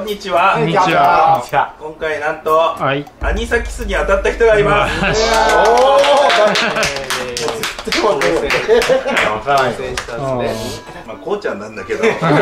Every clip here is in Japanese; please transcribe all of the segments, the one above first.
んにちは。 こんにちは。 今回なんと、 はい。 アニサキスに当たった人がいます。 わからない選手なんですね。 まあこうちゃんなんだけど、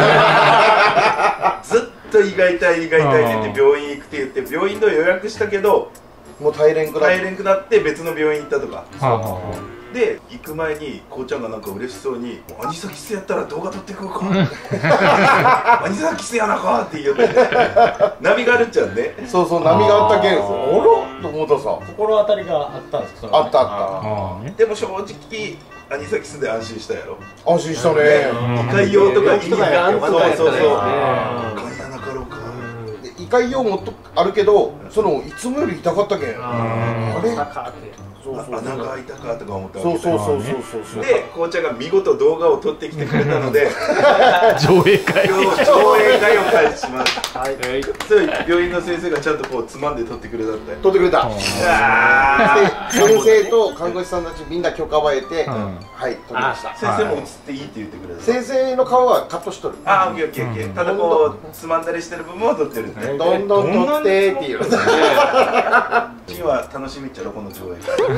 ずっと胃が痛い胃が痛いって言って病院行くって言って病院の予約したけど、 もう大連く大連くなって別の病院行ったとか。で行く前にこうちゃんがなんか嬉しそうに「アニサキスやったら動画撮ってくるか」「アニサキスやなか」って言って波があるっちゃんね。 そうそう、波があったけん、おろっと思ったさ。 心当たりがあったんですか。 あったあっでも正直アニサキスで安心したやろ。 た。安心したね。 胃潰瘍とか胃にがんとかやったね。 そうそうそう。ガンやなかろうか。 胃潰瘍もあるけど、そのいつもより痛かったけん。あれ？ 穴が開いたかとか思ったわけ。 そうそうそうそう。 で、こうちゃんが見事動画を撮ってきてくれたので上映会上映会を開始します。はい。それ病院の先生がちゃんとこうつまんで撮ってくれたんだよ。 撮ってくれた。で、 あ先生と看護師さんたちみんな許可を得て、はい、撮りました。 先生も映っていいって言ってくれた。 先生の顔はカットしとる。 あ、オッケーオッケーオッケー。ただこうつまんだりしてる部分を撮ってるって。 どんどん撮ってっていう。 次は楽しみっちゃろこの上映会。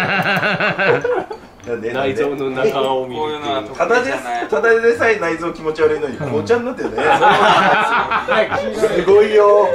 内臓の中を見る。 ただでさえ内臓気持ち悪いのにこうちゃんのってね。 すごいよ。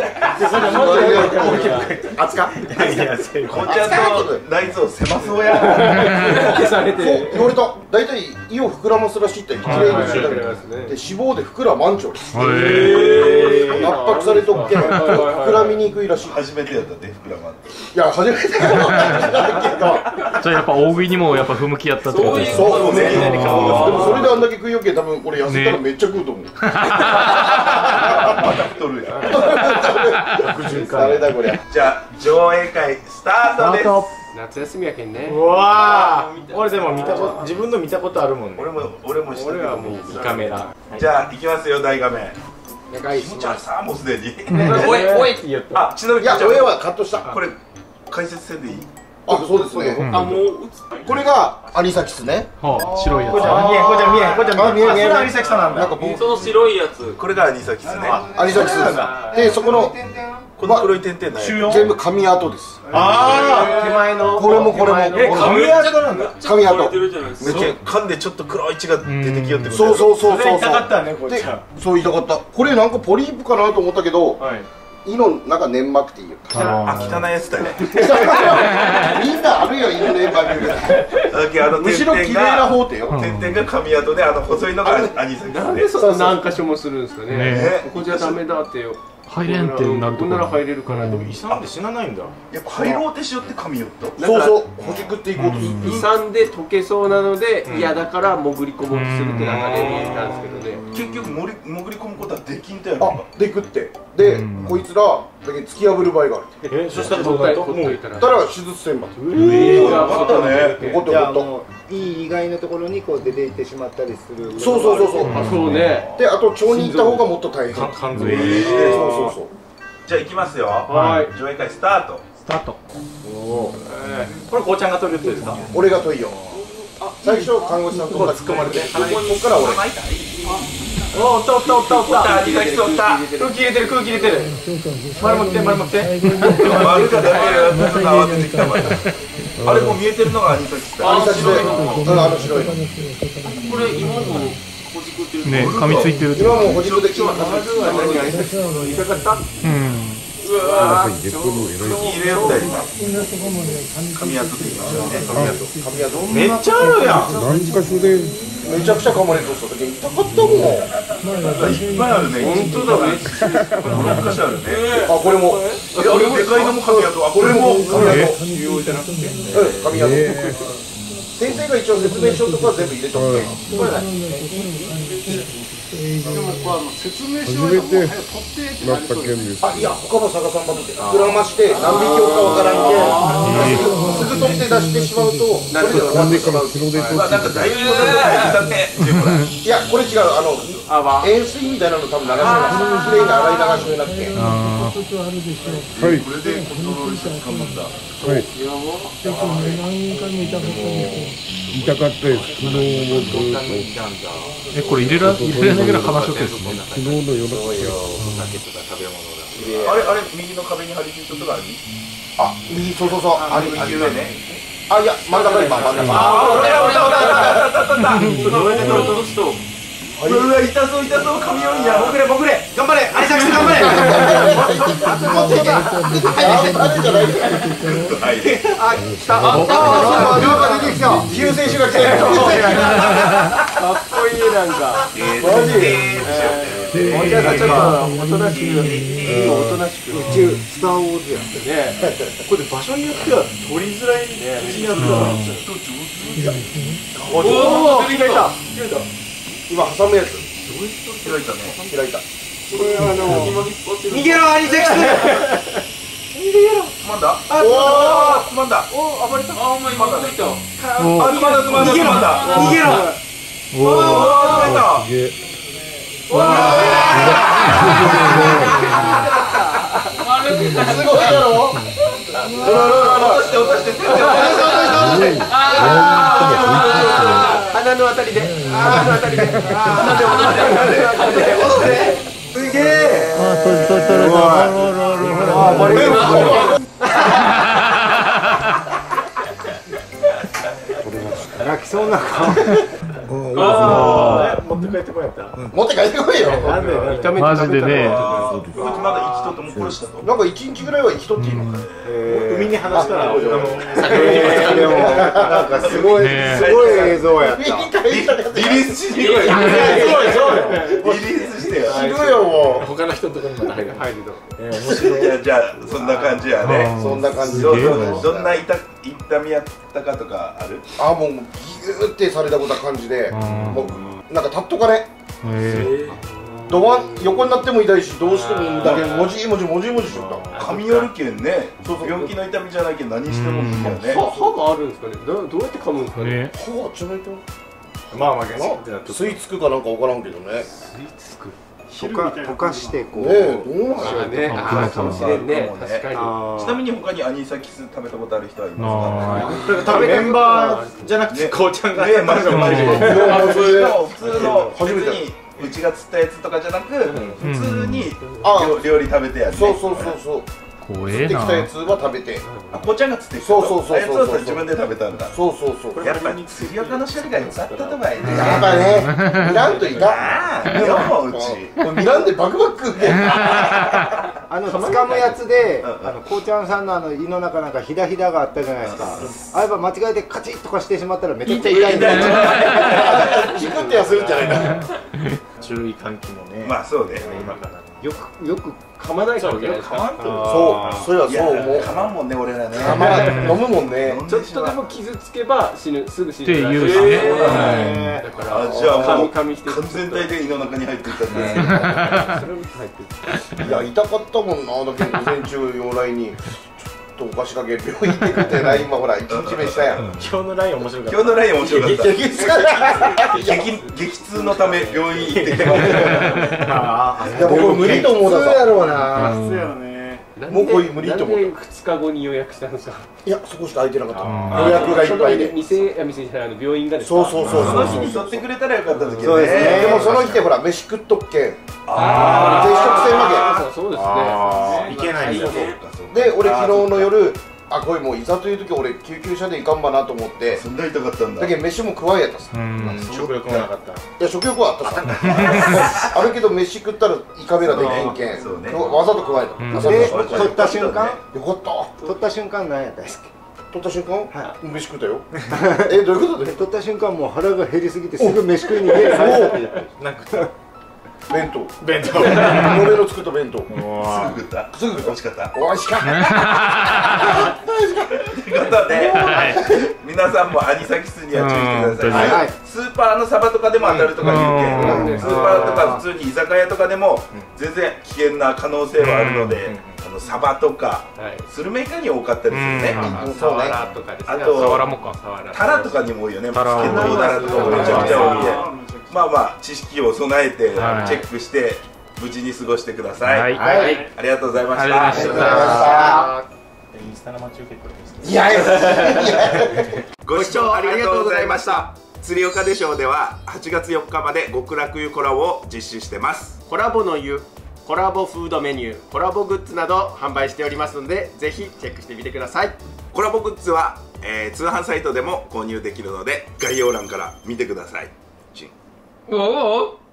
熱か？ こうちゃんと内臓狭そうや。 そう言われた。大体胃を膨らますらしいって綺麗にしてたけど、で脂肪で膨らまんちょ。圧迫されとっけん膨らみにくいらしい。 初めてやったね膨らまん。 いや初めてだけど。 それやっぱ大食いにもやっぱ不向き合ったってことですか。 そうね。でもそれであんだけ食いよけん多分これ痩せたらめっちゃ食うと思う。 また太るやん。 誰だこりゃ。 じゃあ上映会スタートです。 夏休みやけんね。 うわー、俺でも見たこと自分の見たことあるもんね。 俺も知ってる。 俺はもうカメラ。 じゃあ行きますよ大画面。 お願いし気持ち悪さもうすでに。 おいおいって言った。 あ、ちなみにいや上はカットした。 これ解説せんでいい？ あ、そうですね。 あ、もうこれがアニサキスね。 白いやつ。 こうちゃん見えん、こうちゃん見えん、こうちゃん見えん。 見えんそれアニサキスなんだ。 なんか僕その白いやつ。 これがアニサキスね。 アニサキスでそこのこの黒い点々ない。 全部髪跡です。 ああ、手前のこれもこれも。 髪跡なんだ。 髪跡。 めっちゃ噛んでちょっと黒い血が出てきよってこと。 そうそうそうそう。 痛かったねこっちでは。 そう痛かった。これなんかポリープかなと思ったけど、胃の中粘膜っていう。 あ、汚いやつだね。 みんなあるよ胃の粘膜。むしろ綺麗な方ってよ。 点々が髪跡で細いのがアニサキス。 なんでそんな何箇所もするんですかね。 ねここじゃダメだってよ。 入れんってなるとここんなら入れるかな。 胃酸で死なないんだ。 やっぱ入ろうってしよって髪よっと。 そうそう。ほじくっていこうとする。 胃酸で溶けそうなので嫌だから潜り込もうとするってなんかね言ったんですけどね。 結局潜り込むことはできんだよ。 あ、でくって。で、こいつらだけ突き破る場合がある。 そしたらどうだと？ ほっといたら。 だから手術選抜。 あったね。 怒って怒っいい意外なところにこう出ていってしまったりする。 そうそうそうそう。 そうね。 で、あと腸に行った方がもっと大変。そう肝臓。 そうそう。 じゃあ行きますよ。 はい。 上映会スタート。 スタート。 これこうちゃんが撮るやつですか？ 俺が遠いよ。最初看護師さんとか突っ込まれて、ここから俺。 おったおったおったおった。 アニサキスおった。 空気入れてる空気入れてる。前もって前もって。 悪かだけが慌ててきたまで。あれもう見えてるのがアニサキスだ。 アニサキスで、白いの。 これ今もほじくってる。 ね、噛みついてる。 今もう補充できる。 痛かった。 入れよった今。髪跡でいいましょうね。 髪跡。 めっちゃあるやん。 何箇所でめちゃくちゃ噛まれとった時痛かったもん。 いっぱいあるね。 本当だめっちゃ。 6箇所あるね。 あ、これも。 あれでかいのも髪跡。あ、これも髪跡。髪跡。先生が一応説明書とか全部入れとって。これでも説明書はもう早く取ってってなりそうです。 あ、いや、他の逆さんまとって膨らまして何匹おるかわからんけん、すぐ取って出してしまうとそれで終わってしまう。 なんかだいぶだっていや、これ違う、塩水みたいなの多分流します。きれいに洗い流しになって。 はい。これでコントロールして掴むんだ。はい。 痛かったです。昨日もずっと。 これ入れないぐらい話しとけですね。 昨日の夜中。 あれ右の壁に貼り付いたとかある？ あ、右そう。あれ上ね。 あ、いや真ん中今真ん中。 うわ痛そう髪多いや。潜れ頑張れアニサキス頑張れ。 救世主が来た。 かっこいいなんか。 マジ。 おじゃさんちょっとおとなしく宇宙スターウォーズやね。これ場所によっては取りづらいね。おお開いた。 今挟むやつ。 開いたね。 開いた。 これ逃げろアニサキス。 つまんだ。つまんだ。 お暴れた。 つまんだね。 おつまんだ。 逃げろ。 おすごいだろ。 落として。 鼻のあたりで。 すげえ。 泣きそうな顔。 持って帰ってこいやった。 持って帰ってこいよ。 なんでマジでね。 こいつまだ生きとっても殺したと。 なんか1日ぐらいは生きとっていいの。 海に放したらでもなんかすごい映像やった。 リリースしてよ。リリースしてよ。 死ぬよもう。 他の人のところにまた入ると。 面白い。じゃあそんな感じやね。 そんな感じ。 どんな痛みやったかとかある？ あ、もうギューってされたことは感じで、もうなんか立っとかね。横になっても痛いし、どうしてもだけもじもじしとった。 噛み寄るけんね。病気の痛みじゃないけど何してもいいんだよね。 歯があるんですかね。どうやって噛むんですかね。 歯じゃないと。 まあ吸い付くかなんかわからんけどね。 溶かしてこう。 ねえ、どうなんね、かもしれんね。確かに。 ちなみに他にアニサキス食べたことある人はいますか？ メンバーじゃなくてこうちゃんがね、マジで普通の初めて。 うちが釣ったやつとかじゃなく普通に料理食べてやるね。 そう。 怖釣ってきたやつは食べて。 あ、こうちゃんが釣ってきた。 そうあやつは自分で食べたんだ。 そう。 やっぱり釣り岡の処理が良かったとかいね。 やっぱね、見らんといかん。 ようち。 見らんでバクバク食うけん。 掴むやつで、こうちゃんさんの胃の中なんかひだがあったじゃないですか。あれば間違えてカチッとかしてしまったらめちゃくちゃ痛いんだよ。 チクってやするんじゃないか。 注意喚起もね。 まあそうね。 今からよく噛まないからね。 噛まんと。 そうやそう思う。 噛まんもんね俺らね。 飲むもんね。 ちょっとでも傷つけば死ぬ、すぐ死ぬ。 って言うしね。 だからじゃあもう噛みして完全体で胃の中に入っていったんで。 いや痛かったもんな。だけど午前中用来にちょっとお菓子かけ病院行ってくってラインはほら1日目したやん。 今日のライン面白かった。 今日のライン面白かった。激痛のため病院行ってきました。 いや僕無理と思うだやろうな。 そうやろね。 もうこれ無理と思う。 なんで2日後に予約したんですか。 いやそこしか空いてなかった。予約がいっぱいで。 店じゃない病院がですか。 そうその日に取ってくれたらよかったんですけどね。 そうですね。 でもその日ってほら飯食っとっけん。絶食戦そうですね。 いけないんだ。 負け。で俺昨日の夜これもういざという時俺救急車で行かんばなと思って。 そんな痛かったんだ。 だけど飯も食わんやったさ。 食欲もなかった。 いや食欲はあったさ。あるけど飯食ったら胃カメラできんけん。わざと食わんやった。 取った瞬間？ よかった。 取った瞬間何やったんですか？ 取った瞬間？ は飯食ったよ。どういうことで？ 取った瞬間もう腹が減りすぎてすぐ飯食いに行け。 なんか弁当。 弁当。 嫁の作った弁当。 すぐ食った。 すぐ美味しかった。 美味しかった。 ということで、皆さんもアニサキスには注意してください。スーパーのサバとかでも当たるとか言うけん、スーパーとか普通に居酒屋とかでも全然危険な可能性はあるので、サバとかスルメイカに多かったりするね。 サワラとかですね。 あとサワラもか。 タラとかにも多いよね。スケトウダラとかもめちゃくちゃ多いんで、まあ知識を備えてチェックして無事に過ごしてください。ありがとうございました。 スタの待ち受け取りです。 いやいやご視聴ありがとうございました。釣り岡でショーでは8月4日まで極楽湯コラボを実施してます。 コラボの湯、コラボフードメニュー、コラボグッズなど販売しておりますので、ぜひチェックしてみてください。 コラボグッズは、通販サイトでも購入できるので概要欄から見てください。 おお